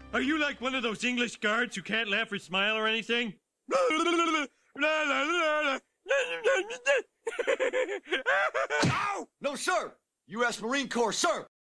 Are you like one of those English guards who can't laugh or smile or anything? No, sir. U.S. Marine Corps, sir.